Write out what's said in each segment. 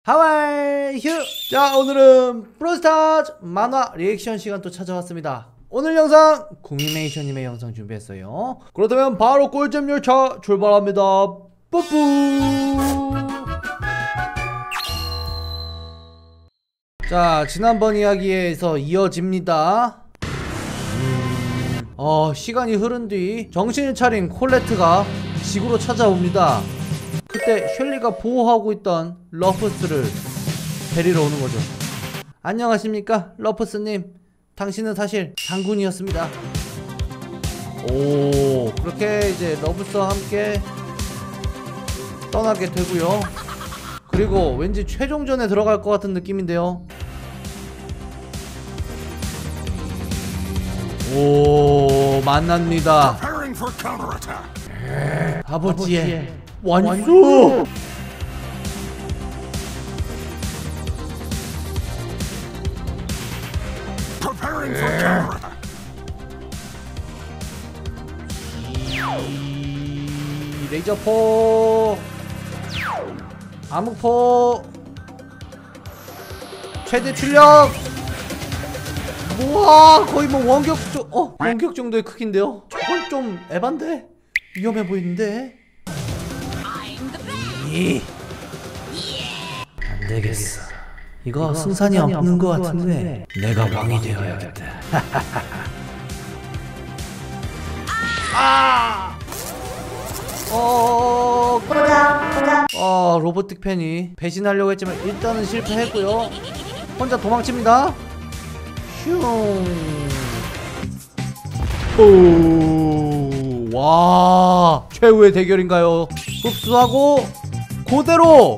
How are you? 자, 오늘은 브롤스타즈 만화 리액션 시간 또 찾아왔습니다. 오늘 영상 구미메이션님의 영상 준비했어요. 그렇다면 바로 꿀잼 열차 출발합니다. 뿌뿌. 자, 지난번 이야기에서 이어집니다. 시간이 흐른 뒤 정신을 차린 콜레트가 지구로 찾아옵니다. 그때 셸리가 보호하고 있던 러프스를 데리러 오는 거죠. 안녕하십니까 러프스님, 당신은 사실 장군이었습니다. 오, 그렇게 이제 러프스와 함께 떠나게 되고요. 그리고 왠지 최종전에 들어갈 것 같은 느낌인데요. 오, 만납니다. 아버지의 완수! 레이저포, 암흑포, 최대 출력! 우와, 거의 뭐 원격 정도의 크기인데요? 저건 좀 에반데? 위험해 보이는데? 안 되겠어. 이거 승산이 없는 것 같은데 내가 왕이 되어야겠다. 로보틱 팬이 배신하려고 했지만 일단은 실패했고요. 혼자 도망칩니다. 슝. 오, 와, 최후의 대결인가요? 흡수하고 그대로.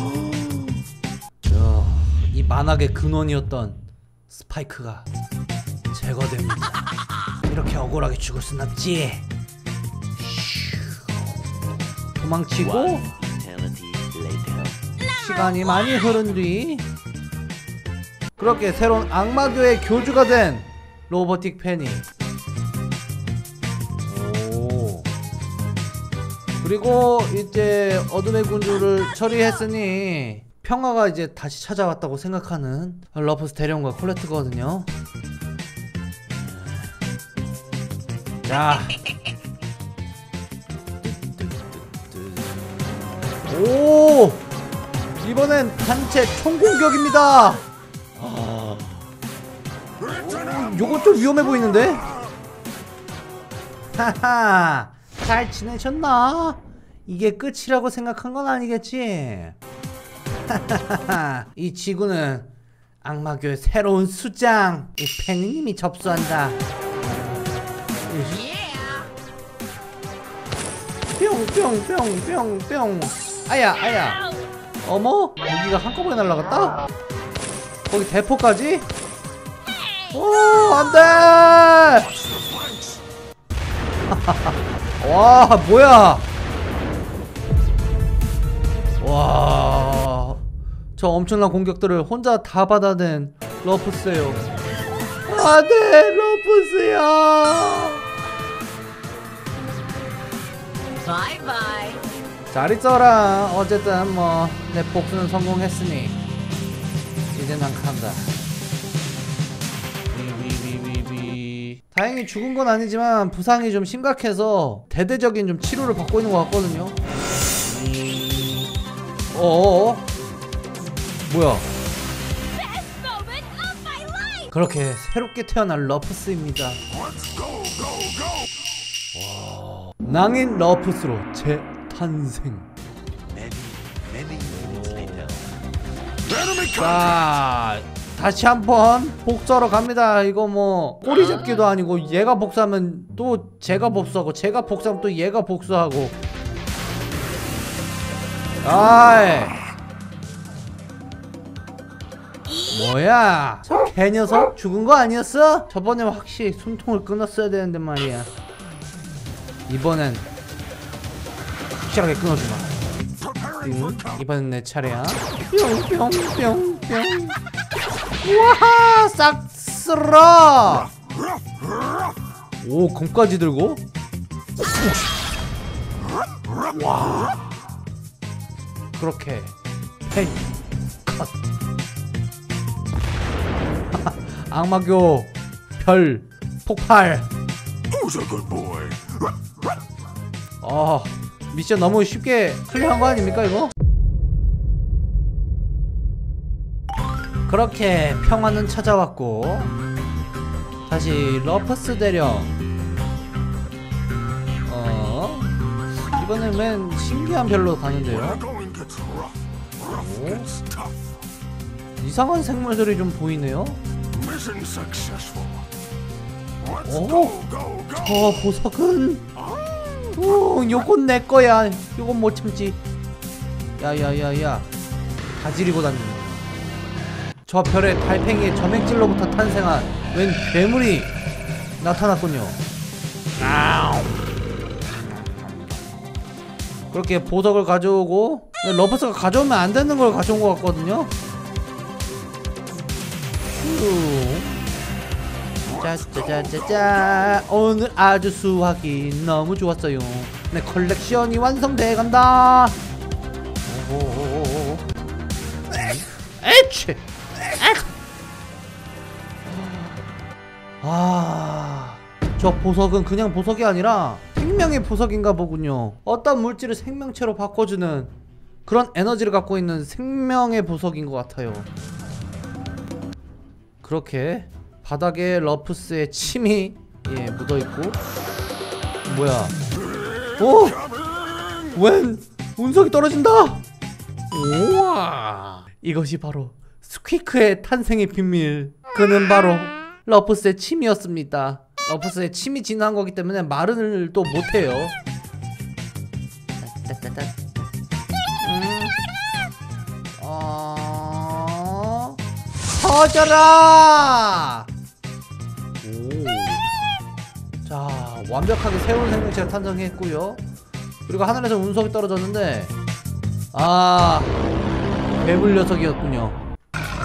이 만악의 근원이었던 스파이크가 제거됩니다. 이렇게 억울하게 죽을 순 없지. 도망치고 시간이 많이 흐른 뒤 그렇게 새로운 악마교의 교주가 된 로보틱 팬이, 그리고 이제 어둠의 군주를 처리했으니 평화가 이제 다시 찾아왔다고 생각하는 러프스 대령과 콜레트거든요. 자, 오, 이번엔 단체 총공격입니다. 요거 좀 위험해 보이는데? 하하, 잘 지내셨나? 이게 끝이라고 생각한 건 아니겠지? 하하하, 이 지구는 악마교의 새로운 수장 이 팬이님이 접수한다. 뿅뿅뿅뿅뿅. 아야. 어머, 무기가 한꺼번에 날라갔다? 거기 대포까지? 오, 안돼! 와, 뭐야? 와, 저 엄청난 공격들을 혼자 다 받아낸 러프스예요. 안돼, 러프스야. 바이바이. 잘 있어라. 어쨌든 뭐 내 복수는 성공했으니 이제 난 간다. 다행히 죽은 건 아니지만 부상이 좀 심각해서 대대적인 좀 치료를 받고 있는 것 같거든요. 뭐야? 그렇게 새롭게 태어난 러프스입니다. 와, 낭인 러프스로 재탄생. 자, 다시 한번 복수하러 갑니다. 이거 뭐 꼬리 잡기도 아니고 얘가 복수하면 또 제가 복수하고 제가 복수하면 또 얘가 복수하고. 아이, 뭐야, 저 개녀석 죽은 거 아니었어? 저번에 확실히 숨통을 끊었어야 되는데 말이야. 이번엔 확실하게 끊어주마. 이번엔 내 차례야. 뿅뿅뿅뿅. 우와, 싹 쓸어. 오, 검까지 들고. 와, 그렇게 팬이 악마교 별 폭발. 미션 너무 쉽게 클리어한 거 아닙니까 이거? 그렇게 평화는 찾아왔고 다시 러퍼스 대령. 이번엔 웬 신기한 별로 가는데요? 이상한 생물들이 좀 보이네요? 저 보석은 요건 내 거야. 요건 못 참지. 야야야야, 다 지리고 다니네. 저 별의 달팽이의 점액질로부터 탄생한 웬 괴물이 나타났군요. 그렇게 보석을 가져오고, 러퍼스가 가져오면 안 되는 걸 가져온 것 같거든요. 짜짜짜짜짜, 오늘 아주 수확이 너무 좋았어요. 내 컬렉션이 완성돼 간다. 에취. 저 보석은 그냥 보석이 아니라 생명의 보석인가 보군요. 어떤 물질을 생명체로 바꿔주는 그런 에너지를 갖고 있는 생명의 보석인 것 같아요. 그렇게 바닥에 러프스의 침이 묻어있고. 뭐야? 웬 운석이 떨어진다. 우와, 이것이 바로 스퀴크의 탄생의 비밀. 그는 바로 러프스의 침이었습니다. 러프스의 침이 진화한 거기 때문에 말을 또 못해요. 터져라! 자, 완벽하게 새로운 생명체가 탄생했고요. 그리고 하늘에서 운석이 떨어졌는데, 괴물 녀석이었군요.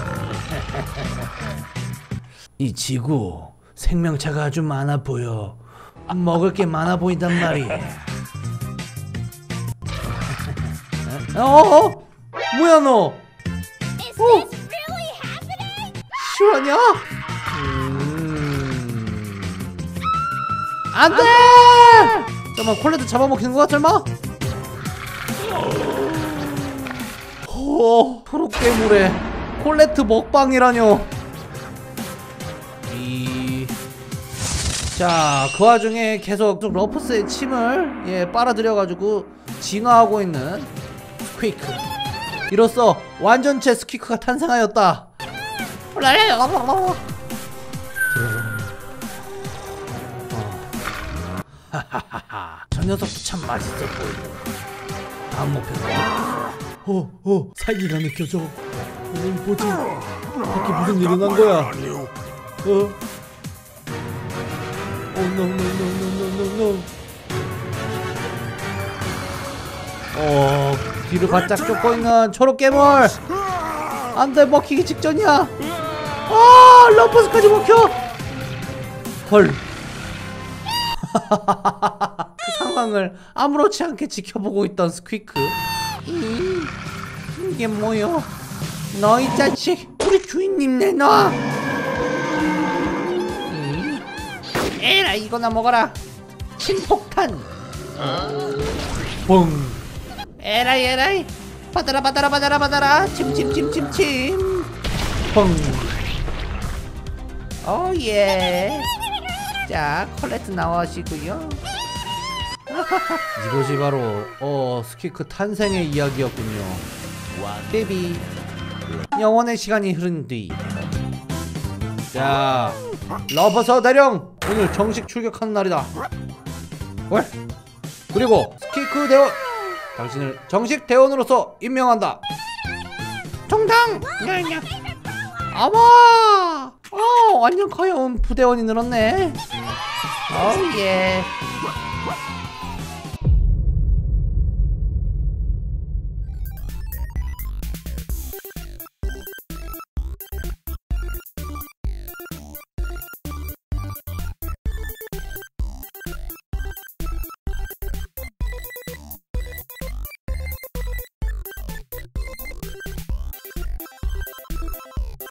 이 지구 생명체가 아주 많아 보여. 먹을 게 많아 보인단 말이야. 뭐야 너? 실화냐? 안돼! 잠깐만, 콜레트 잡아먹히는 거야 설마? 초록괴물에 콜레트 먹방이라뇨. 자, 그 와중에 계속 러프스의 침을 빨아들여가지고 진화하고 있는 스퀴크. 이로써 완전체 스퀴크가 탄생하였다. 저 녀석도 참 맛있어 보이네. 다음 목표는 살기가 느껴져. 뭐지? 밖에 무슨 일이 난 거야? no. 귀를 바짝 쫓고 있는 초록 괴물. 안돼, 먹히기 직전이야. 러퍼스까지 먹혀. 헐. 그 상황을 아무렇지 않게 지켜보고 있던 스퀴크. 이게 뭐요? 너 이 자식, 우리 주인님 내놔. 에라, 이거나 먹어라. 침폭탄. 뻥. 에라이 받아라. 침침침침침. 펑. 오예. 자, 컬레트 나와시고요. 이것이 바로 스퀴크 탄생의 이야기였군요. 와, 베비. 영원의 시간이 흐른 뒤, 자, 러퍼스 대령 오늘 정식 출격하는 날이다. 그리고 스퀴크 대원, 당신을 정식 대원으로서 임명한다. 정당. 어머, 완전 커요. 부대원이 늘었네. 예.